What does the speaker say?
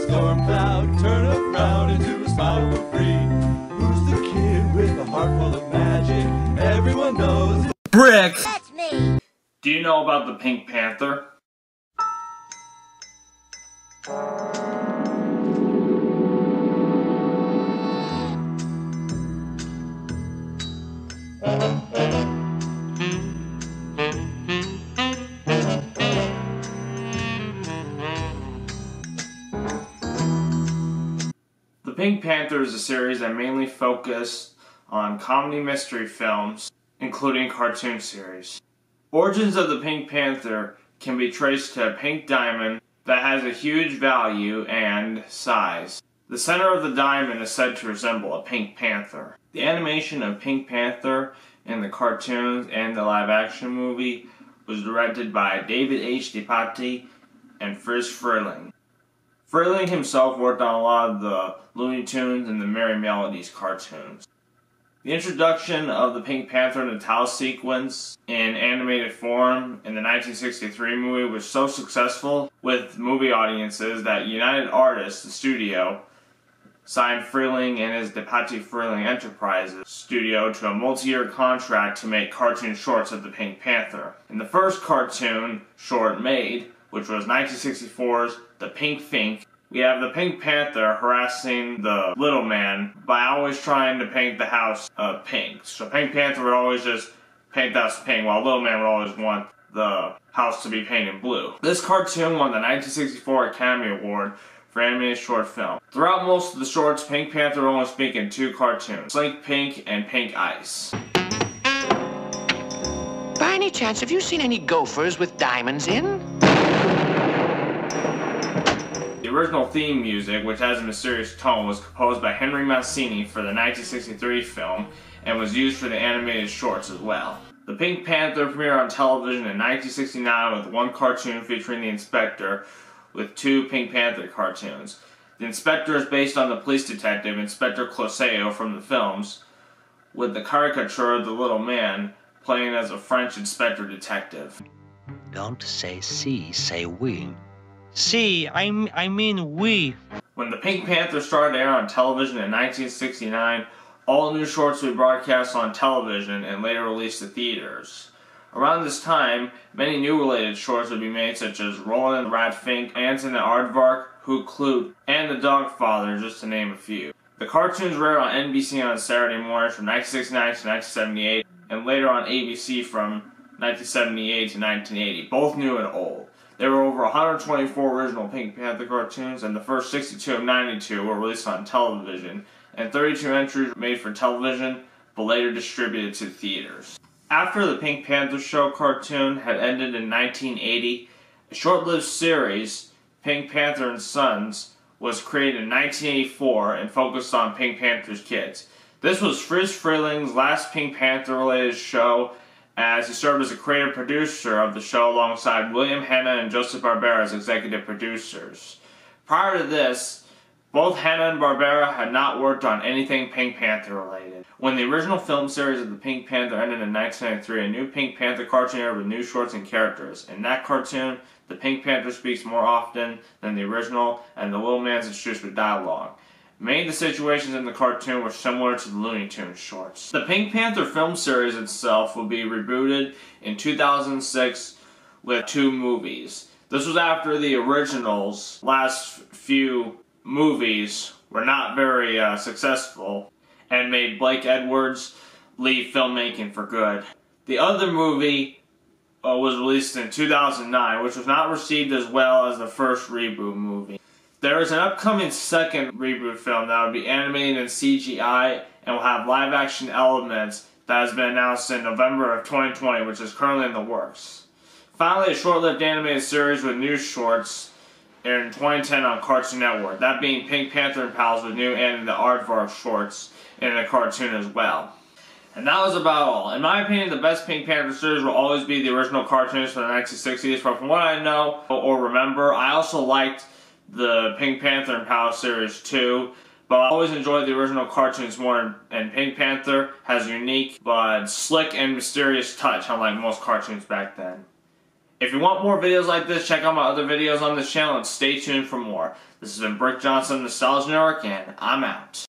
storm cloud, turn a frown into a smile for free. Who's the kid with a heart full of magic? Everyone knows. Brick! That's me! Do you know about the Pink Panther? The Pink Panther is a series that mainly focused on comedy mystery films, including cartoon series. Origins of the Pink Panther can be traced to a pink diamond that has a huge value and size. The center of the diamond is said to resemble a pink panther. The animation of Pink Panther in the cartoons and the live-action movie was directed by David H. DePatie and Friz Freleng. Freleng himself worked on a lot of the Looney Tunes and the Merrie Melodies cartoons. The introduction of the Pink Panther in the title sequence in animated form in the 1963 movie was so successful with movie audiences that United Artists, the studio, signed Freleng and his DePatie Freleng Enterprises studio to a multi-year contract to make cartoon shorts of the Pink Panther. In the first cartoon short made, which was 1964's The Pink Fink, we have the Pink Panther harassing the little man by always trying to paint the house pink. So Pink Panther would always just paint the house pink, while little man would always want the house to be painted blue. This cartoon won the 1964 Academy Award for animated short film. Throughout most of the shorts, Pink Panther would only speak in two cartoons, Slink Pink and Pink Ice. By any chance, have you seen any gophers with diamonds in? The original theme music, which has a mysterious tone, was composed by Henry Mancini for the 1963 film and was used for the animated shorts as well. The Pink Panther premiered on television in 1969 with one cartoon featuring the Inspector, with two Pink Panther cartoons. The Inspector is based on the police detective Inspector Clouseau from the films, with the caricature of the little man playing as a French inspector detective. Don't say si, say we. Si, I mean we. When the Pink Panther started to air on television in 1969, all new shorts would be broadcast on television and later released to theaters. Around this time, many new related shorts would be made, such as Roland the Rat Fink, Anton the Aardvark, Hoot Kloot, and The Dogfather, just to name a few. The cartoons were aired on NBC on Saturday mornings from 1969 to 1978, and later on ABC from 1978 to 1980, both new and old. There were over 124 original Pink Panther cartoons, and the first 62 of 92 were released on television, and 32 entries were made for television, but later distributed to theaters. After the Pink Panther show cartoon had ended in 1980, a short-lived series, Pink Panther and Sons, was created in 1984 and focused on Pink Panther's kids. This was Friz Freleng's last Pink Panther-related show, as he served as a creative producer of the show alongside William Hanna and Joseph Barbera as executive producers. Prior to this, both Hanna and Barbera had not worked on anything Pink Panther related. When the original film series of the Pink Panther ended in 1993, a new Pink Panther cartoon aired with new shorts and characters. In that cartoon, the Pink Panther speaks more often than the original, and the little man's introduced with dialogue. Many of the situations in the cartoon were similar to the Looney Tunes shorts. The Pink Panther film series itself will be rebooted in 2006 with 2 movies. This was after the original's last few movies were not very successful and made Blake Edwards leave filmmaking for good. The other movie was released in 2009, which was not received as well as the first reboot movie. There is an upcoming second reboot film that will be animated in CGI and will have live-action elements that has been announced in November of 2020, which is currently in the works. Finally, a short-lived animated series with new shorts aired in 2010 on Cartoon Network, that being Pink Panther and Pals with new and the Aardvark shorts in the cartoon as well. And that was about all. In my opinion, the best Pink Panther series will always be the original cartoons from the 1960s, but from what I know or remember, I also liked the Pink Panther and Pals series too, but I always enjoyed the original cartoons more, and Pink Panther has a unique but slick and mysterious touch, unlike most cartoons back then. If you want more videos like this, check out my other videos on this channel and stay tuned for more. This has been Brick Johnson, Nostalgia Network, and I'm out.